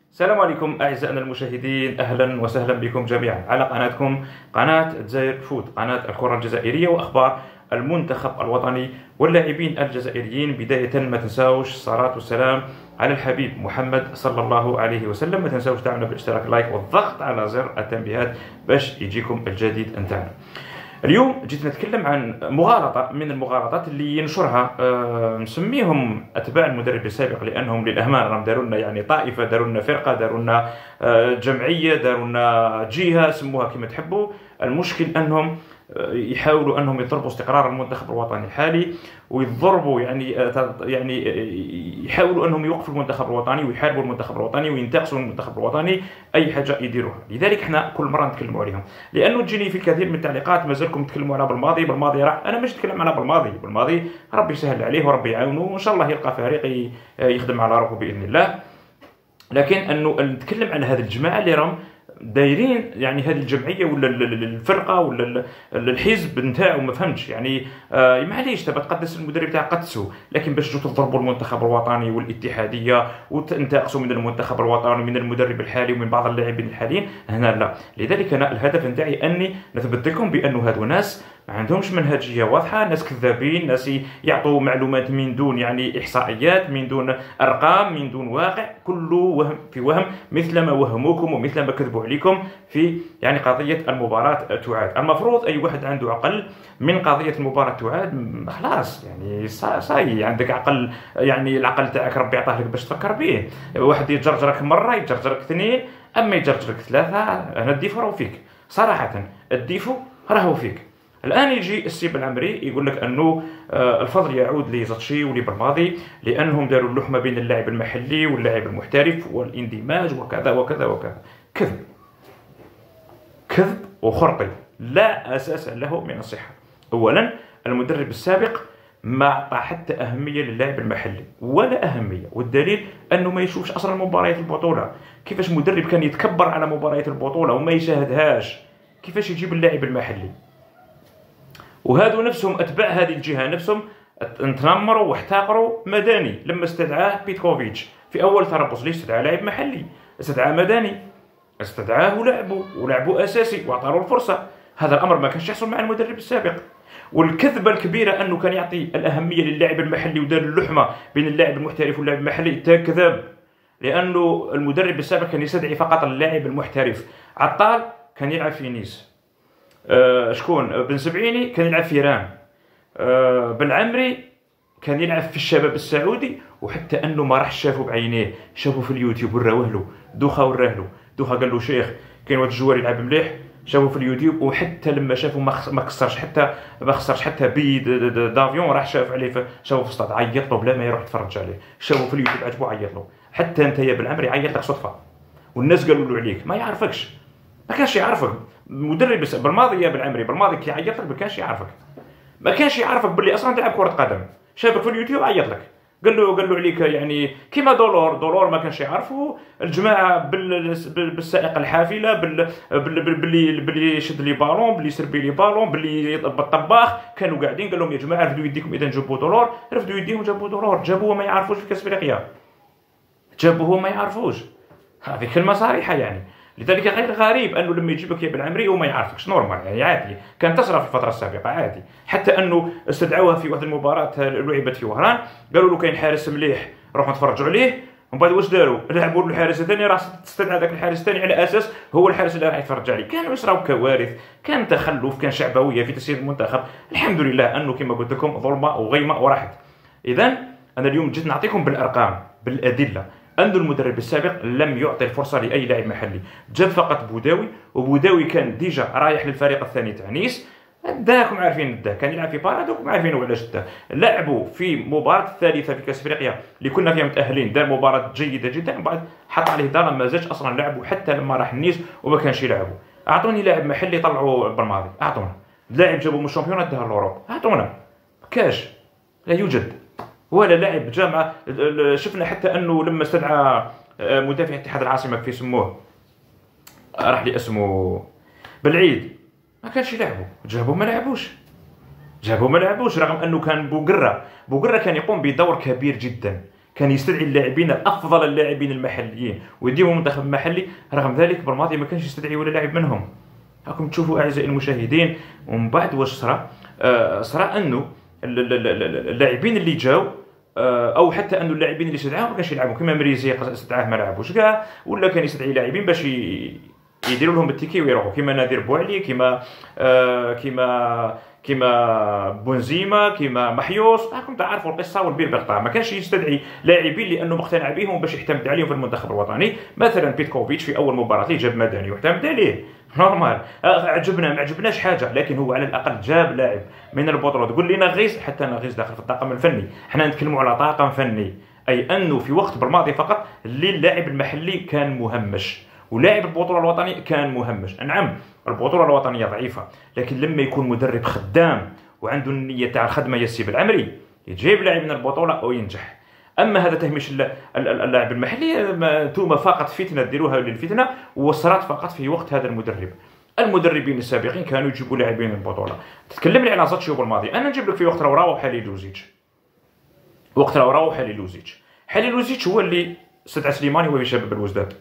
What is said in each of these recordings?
السلام عليكم أعزائنا المشاهدين، أهلا وسهلا بكم جميعا على قناتكم قناة الجزائر فود، قناة الكرة الجزائرية وأخبار المنتخب الوطني واللاعبين الجزائريين. بداية ما تنساوش الصلاة والسلام على الحبيب محمد صلى الله عليه وسلم. ما تنساوش دعمنا بالاشتراك لايك والضغط على زر التنبيهات باش يجيكم الجديد نتاعنا. اليوم جيت نتكلم عن مغالطة من المغالطات اللي ينشرها نسميهم أتباع المدرب السابق، لأنهم للأمانة راهم داروا لنا يعني طائفة، داروا لنا فرقة، داروا لنا جمعية، داروا لنا جهة، سموها كما تحبوا. المشكل أنهم يحاولوا أنهم يضربوا استقرار المنتخب الوطني الحالي، ويضربوا يعني يحاولوا أنهم يوقفوا المنتخب الوطني ويحاربوا المنتخب الوطني وينتقصوا المنتخب الوطني أي حاجة يديروها. لذلك احنا كل مرة نتكلموا عليهم، لأنه تجيني في الكثير من التعليقات مازالكم تتكلموا على بالماضي راح. أنا مش نتكلم على بالماضي ربي يسهل عليه وربي يعاونه، وإن شاء الله يلقى فريق يخدم على روحه بإذن الله. لكن أنه نتكلم عن هذه الجماعة اللي راهم دايرين يعني هذه الجمعيه ولا الفرقه ولا الحزب نتاعو، ما فهمتش يعني. معليش تبى تقدس المدرب تاعك قدسوا، لكن باش تجوا تضربوا المنتخب الوطني والاتحاديه وتنتقصوا من المنتخب الوطني ومن المدرب الحالي ومن بعض اللاعبين الحاليين، هنا لا. لذلك انا الهدف نتاعي اني نثبت لكم بانه هذو ناس ما عندهمش منهجيه واضحه، ناس كذابين، ناس يعطوا معلومات من دون يعني احصائيات، من دون ارقام، من دون واقع، كله وهم في وهم، مثل ما وهموكم ومثل ما كذبوا عليكم في يعني قضيه المباراه تعاد. المفروض اي واحد عنده عقل من قضيه المباراه تعاد خلاص، يعني صاي عندك عقل، يعني العقل تاعك ربي عطاه لك باش تفكر به. واحد يجرجرك مره، يجرجرك اثنين، اما يجرجرك ثلاثه انا الديفو راهو فيك صراحه، الديفو راهو فيك. الان يجي السيب العمري يقول لك انه الفضل يعود لزطشي ولبرماضي لانهم داروا اللحمه بين اللاعب المحلي واللاعب المحترف والاندماج وكذا وكذا وكذا. كذب، كذب وخرطي لا اساس له من الصحه. اولا المدرب السابق ما اعطى حتى اهميه للاعب المحلي ولا اهميه، والدليل انه ما يشوفش اصلا مباريات البطوله. كيفاش مدرب كان يتكبر على مباريات البطوله وما يشاهدهاش؟ كيفاش يجيب اللاعب المحلي؟ وهذو نفسهم اتباع هذه الجهه نفسهم تنمروا واحتقروا مداني لما استدعاه بيتكوفيتش في اول تربص. ليش استدعى لاعب محلي؟ استدعى مداني، استدعاه ولعبه اساسي واعطاه الفرصه. هذا الامر ما كانش يحصل مع المدرب السابق. والكذبه الكبيره انه كان يعطي الاهميه للاعب المحلي ودار اللحمه بين اللاعب المحترف واللاعب المحلي، كذاب. لانه المدرب السابق كان يستدعي فقط اللاعب المحترف. عطال كان يلعب في نيس، شكون بن سبعيني كان يلعب في رام، بالعمري كان يلعب في الشباب السعودي، وحتى انه ما راح شافه بعينيه، شافه في اليوتيوب وراوه له دوخه، وراه له دوخه، قال له شيخ كاين واحد الجوار يلعب مليح، شافه في اليوتيوب. وحتى لما شافه ما خسرش حتى بي دافيون، راح شاف عليه شافه في الصاد، عيط له بلا ما يروح يتفرج عليه، شافه في اليوتيوب عجبه عيط له. حتى انت يا بالعمري عيط لك صدفه، والناس قالوا له عليك ما يعرفكش، ما كانش يعرفك. مدرب بالماضي يا بالعمري، بالماضي كي عيط لك ما كانش يعرفك، ما كانش يعرفك باللي اصلا تلعب كره قدم. شافك في اليوتيوب عيط لك، قال له عليك يعني كيما دولور ما كانش يعرفه، الجماعه بالسائق الحافله، باللي يشد لي بالون، باللي يسربي لي بالون، باللي بالطباخ، كانوا قاعدين قال لهم يا جماعه رفدوا يديكم اذا جابوا دولور، رفدوا يديهم جابوا دولور، جابوه ما يعرفوش في كاس افريقيا، جابوه ما يعرفوش. هذه كلمه صريحه يعني. لذلك غير غريب انه لما يجيبك يا بالعمري وما يعرفكش، نورمال يعني عادي، كان تصرف في الفتره السابقه عادي. حتى انه استدعوها في واحد المباراه لعبت في وهران، قالوا له كاين حارس مليح روحوا نتفرجوا عليه، ومن بعد واش داروا؟ لعبوا له الحارس الثاني، راح تستدعى ذاك الحارس الثاني على اساس هو الحارس اللي راح يتفرج عليه. كانوا يصراو كوارث، كان تخلف، كان شعبويه في تسيير المنتخب. الحمد لله انه كما قلت لكم ظلمه وغيمه وراحت. اذا انا اليوم جيت نعطيكم بالارقام بالادله أن المدرب السابق لم يعطي الفرصة لأي لاعب محلي، جاب فقط بوداوي، وبوداوي كان ديجا رايح للفريق الثاني تاع نيس، داكم عارفين داه، كان يلعب في بارادوكم عارفينه علاش داه. لعبوا في مباراة الثالثة في كأس افريقيا اللي كنا فيها متأهلين، دار مباراة جيدة جدا، من بعد حط عليه ضرر ما زادش اصلا لعبوا حتى لما راح النيس وما كانش يلعبوا. اعطوني لاعب محلي طلعوا بالماضي، اعطونا لاعب جابوا من الشامبيونات دار لوروب، اعطونا كاش، لا يوجد ولا لاعب جامعة. شفنا حتى انه لما استدعى مدافع اتحاد العاصمه في سموه، راح لي اسمه بالعيد، ما كانش يلعبوا، جابوا ما لعبوش رغم انه كان بوقره كان يقوم بدور كبير جدا، كان يستدعي اللاعبين الافضل اللاعبين المحليين ويديهم المنتخب المحلي. رغم ذلك بالماضي ما كانش يستدعي ولا لاعب منهم. راكم تشوفوا اعزائي المشاهدين. ومن بعد واش صرا انه اللاعبين اللي جاو او حتى انه اللاعبين اللي استدعاهم ما كانش يلعبوا كما مريزي استدعاه ما لعبوش كاع، ولا كان يستدعي لاعبين باش يديروا لهم التيكي ويروحوا كما نادر بوعلي كما بونزيما كما محيوس. راكم تعرفوا القصه والبير بقطع. ما كانش يستدعي لاعبين لانه مقتنع بهم باش يعتمد عليهم في المنتخب الوطني. مثلا بيتكوفيتش في اول مباراه اللي جاب مدني واعتمد عليه نورمال. عجبنا ما عجبناش حاجه، لكن هو على الاقل جاب لاعب من البطوله. تقول لي نغيس، حتى نغيس داخل في الطاقم الفني. حنا نتكلموا على طاقم فني، اي انه في وقت بالماضي فقط اللي اللاعب المحلي كان مهمش ولاعب البطوله الوطنيه كان مهمش. نعم البطوله الوطنيه ضعيفه، لكن لما يكون مدرب خدام وعنده النيه تاع الخدمه يا السي بالعمري يجيب لاعب من البطوله وينجح. اما هذا تهميش اللاعب المحلي، انتم فقط فتنه ديروها للفتنه، وصرات فقط في وقت هذا المدرب. المدربين السابقين كانوا يجيبوا لاعبين من البطوله. تتكلم لي على زاتشيو بالماضي، انا نجيب لك في وقت راهو حليلوزيتش. وقت راهو حليلوزيتش هو اللي استدعى سليماني وهو شباب الوزداد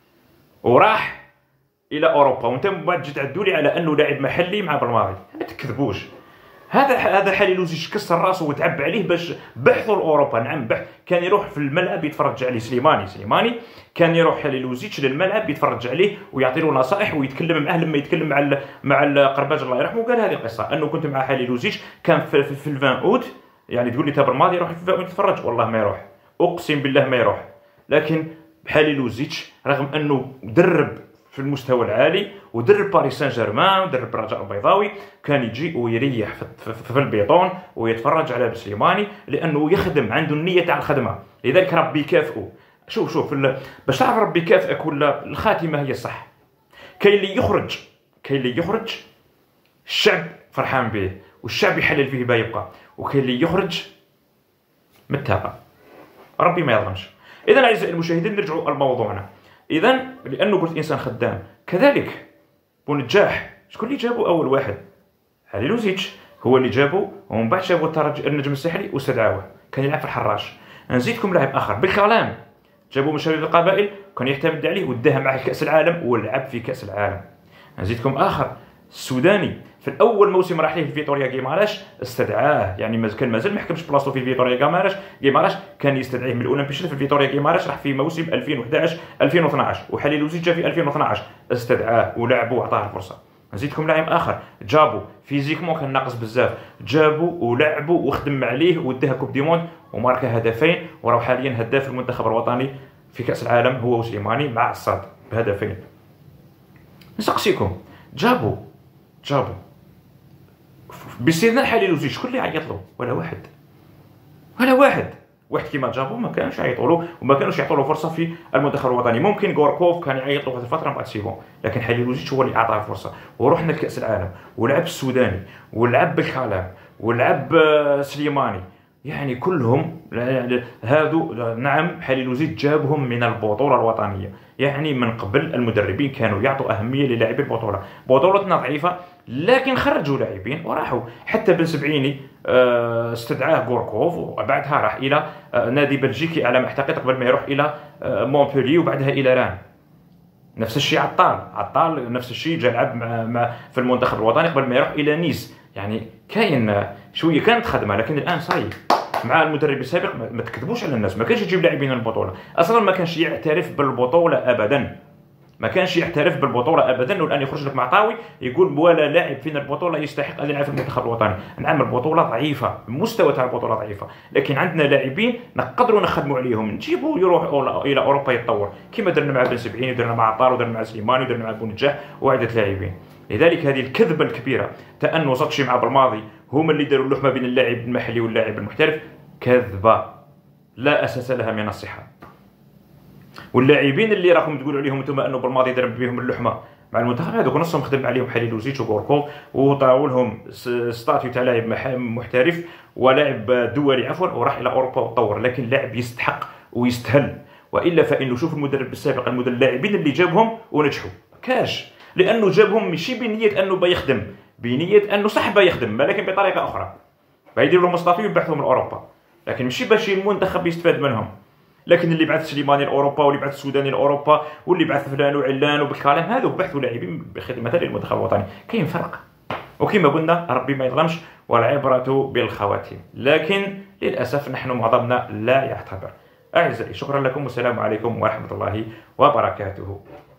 وراح الى اوروبا، وانت من بعد جيت تعدوا لي على انه لاعب محلي مع بالماضي. ما تكذبوش. هذا حليلوزيتش كسر راسه وتعب عليه باش بحثوا لاوروبا. نعم كان يروح في الملعب يتفرج عليه سليماني كان يروح حليلوزيتش للملعب يتفرج عليه ويعطي له نصائح ويتكلم معاه. لما يتكلم مع القرباج الله يرحمه قال هذه القصه انه كنت مع حليلوزيتش كان في 20 اوت. يعني تقول لي تابر الماضي يروح في 20 اوت يتفرج، والله ما يروح، اقسم بالله ما يروح. لكن حليلوزيتش رغم انه درب في المستوى العالي ودرب باريس سان جيرمان ودرب الرجاء البيضاوي، كان يجي ويريح في البيطون ويتفرج على سليماني لانه يخدم، عنده النيه تاع الخدمه. لذلك ربي يكافئه. شوف باش تعرف ربي يكافئك ولا الخاتمه هي الصح. كاين اللي يخرج الشعب فرحان به والشعب يحلل فيه با يبقى، وكاين اللي يخرج متاقه. ربي ما يظلمش. اذا اعزائي المشاهدين نرجعوا لموضوعنا. اذا لانه قلت انسان خدام كذلك بونجاح شكون اللي جابوا؟ اول واحد حليلوزيتش هو اللي جابوا، ومن بعد جابوا النجم الساحلي واستدعوه كان يلعب في الحراش. نزيدكم لاعب اخر بالكلام جابوا من شباب القبائل كان يعتمد عليه وداها معه كاس العالم ولعب في كاس العالم. نزيدكم اخر السوداني في الاول موسم راح ليه في فيتوريا غيماراش استدعاه، يعني كان مازال ما حكمش بلاصتو في فيتوريا غيماراش كان يستدعيه من الاولمبيش في فيتوريا غيماراش. راح في موسم 2011 2012 وحليلوزيتش جا في 2012 استدعاه ولعبوا وعطاه الفرصه. نزيدكم لاعب اخر جابوا فيزيكمون كان ناقص بزاف، جابوا ولعبوا وخدم عليه وداها كوب دي موند وماركا هدفين، وراه حاليا هداف المنتخب الوطني في كاس العالم هو وسليماني مع الصاد بهدفين. نسقسيكم جابوا باستثناء حليلوزيتش شكون اللي عيط له؟ ولا واحد كيما جابوا ما كانوش يعيطوا له وما كانوش يعطوا له فرصه في المنتخب الوطني. ممكن غوركوف كان يعيط له في الفتره من بعد سيبون، لكن حليلوزيتش هو اللي اعطاه الفرصه. ورحنا لكاس العالم ولعب السوداني ولعب بالكلام ولعب سليماني، يعني كلهم هادو. نعم حليلوزيتش جابهم من البطوله الوطنيه، يعني من قبل المدربين كانوا يعطوا اهميه للاعبي البطوله. بطولتنا ضعيفه لكن خرجوا لاعبين وراحوا. حتى بن سبعيني استدعاه غوركوف وبعدها راح الى نادي بلجيكي على ما اعتقد قبل ما يروح الى مونبولي وبعدها الى ران. نفس الشيء عطال نفس الشيء جا لعب مع في المنتخب الوطني قبل ما يروح الى نيس. يعني كاين شويه كانت خدمه، لكن الان صاي مع المدرب السابق ما تكذبوش على الناس. ما كانش يجيب لاعبين من البطوله اصلا، ما كانش يعترف بالبطوله ابدا، والان يخرج لك معطاوي يقول ولا لاعب فينا البطوله يستحق ان يلعب في المنتخب الوطني. نعم البطوله ضعيفه، المستوى تاع البطوله ضعيفه، لكن عندنا لاعبين نقدروا نخدموا عليهم، نجيبوا يروح الى اوروبا يتطور كما درنا مع بن سبعين ودرنا مع عطار ودرنا مع سليماني ودرنا مع بونجاح وعده لاعبين. لذلك هذه الكذبه الكبيره تاع انه زاتشي مع بالماضي هما اللي داروا اللحمه بين اللاعب المحلي واللاعب المحترف كذبه لا اساس لها من الصحه. واللاعبين اللي راكم تقولوا عليهم انتم انه بالماضي درب بهم اللحمه مع المنتخب هذوك نصهم خدم عليهم حليلوزيتش وغوركوف وطاعوا لهم ستاتيو تاع لاعب محترف ولاعب دولي عفوا وراح الى اوروبا وتطور، لكن لاعب يستحق ويستهل. والا فانه شوف المدرب السابق اللاعبين اللي جابهم ونجحوا كاش، لانه جابهم ماشي بنيه انه بيخدم، بنيه انه صح بيخدم لكن بطريقه اخرى، بيديروا لهم مصطفى ويبعثهم لاوروبا، لكن ماشي باش المنتخب يستفاد منهم. لكن اللي بعث سليماني لاوروبا، واللي بعث السوداني لاوروبا، واللي بعث فلان وعلان وبالكلام، هذو بحثوا لاعبين بخدمه للمنتخب الوطني. كاين فرق، وكما قلنا ربي ما يظلمش، والعبره بالخواتيم. لكن للاسف نحن معظمنا لا يعتبر. اعزائي، شكرا لكم والسلام عليكم ورحمه الله وبركاته.